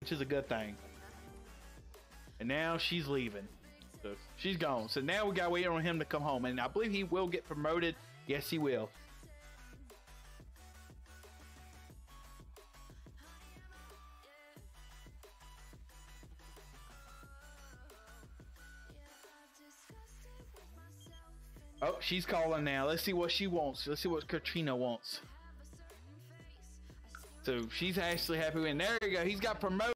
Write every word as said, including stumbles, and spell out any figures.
which is a good thing. And now she's leaving. So she's gone. So now we got to wait on him to come home. And I believe he will get promoted. Yes, he will. Oh, she's calling now. Let's see what she wants. Let's see what Katrina wants. So she's actually happy. And there you go. He's got promoted.